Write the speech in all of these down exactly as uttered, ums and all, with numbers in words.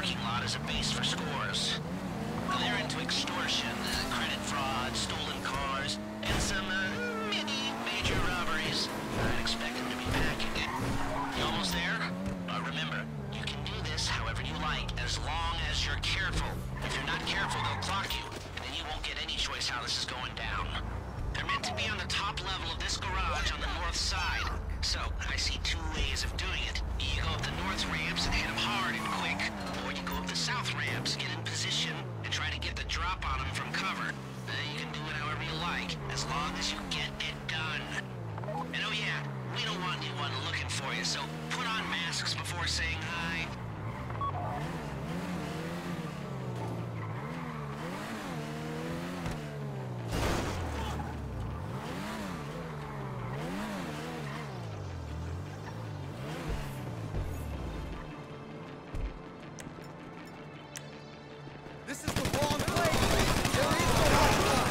parking lot as a base for scores. They're into extortion, uh, credit fraud, stolen cars, and some, uh, mini major robberies. I'd expect them to be packing it. You almost there? Uh, remember, you can do this however you like, as long as you're careful. If you're not careful, they'll clock you, and then you won't get any choice how this is going down. They're meant to be on the top level of this garage on the north side. So, I see two ways of doing it. You go up the north ramps and hit them hard and quick, or you go up the south ramps, get in position, and try to get the drop on them from cover. Uh, you can do it however you like, as long as you get it done. And oh yeah, we don't want anyone looking for you, so put on masks before saying hi. This is the wrong place! There is no hotline!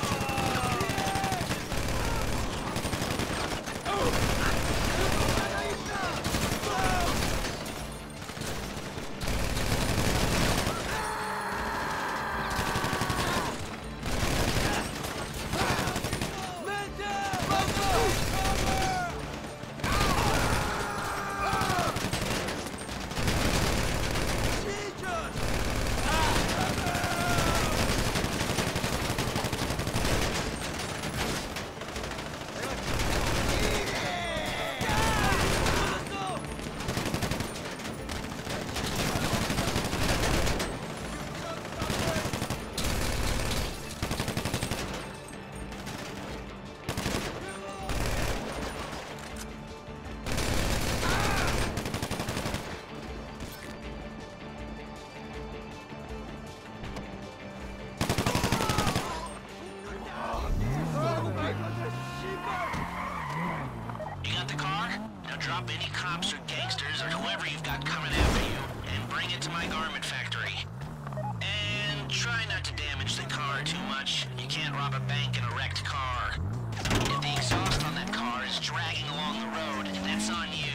Drop any cops or gangsters or whoever you've got coming after you, and bring it to my garment factory. And try not to damage the car too much. You can't rob a bank in a wrecked car. If the exhaust on that car is dragging along the road, that's on you.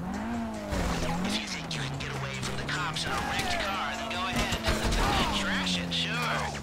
If you think you can get away from the cops in a wrecked car, then go ahead and trash it, sure.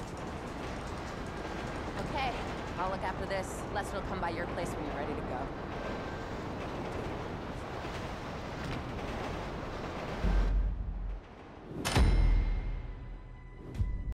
I'll look after this. Lester will come by your place when you're ready to go.